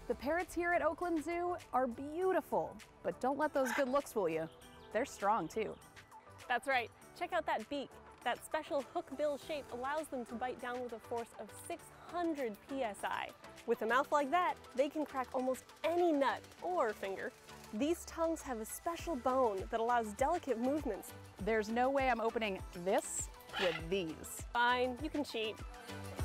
The parrots here at Oakland Zoo are beautiful, but don't let those good looks fool you. They're strong too. That's right. Check out that beak. That special hook bill shape allows them to bite down with a force of 600 psi. With a mouth like that, they can crack almost any nut or finger. These tongues have a special bone that allows delicate movements. There's no way I'm opening this with these. Fine, you can cheat.